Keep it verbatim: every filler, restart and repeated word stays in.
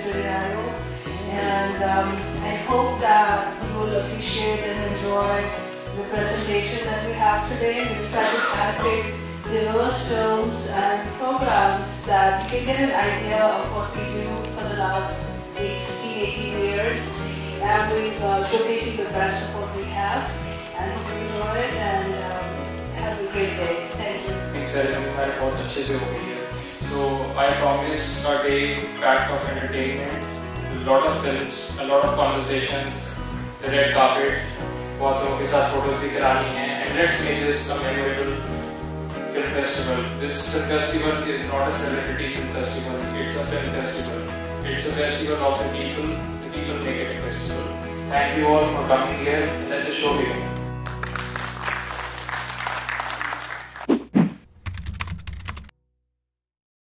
scenario. And um, I hope that you will appreciate and enjoy the presentation that we have today. We've tried to handpick diverse films and programs that you can get an idea of what we do for the last fifteen, eighteen years. And we've uh, showcasing the best of what we have. And hope you enjoy it and um, have a great day. Thank you. Thanks, sir. I बहुत अच्छे से हो गई है. So I promise a day packed of entertainment, a lot of films, a lot of conversations, the red carpet, बहुत लोगों के साथ photos भी करानी हैं, and let's make this a memorable film festival. This film festival is not a celebrity film festival. It's a film festival. It's a festival of the people. The people make it a festival. Thank you all for coming here. Let the show begin.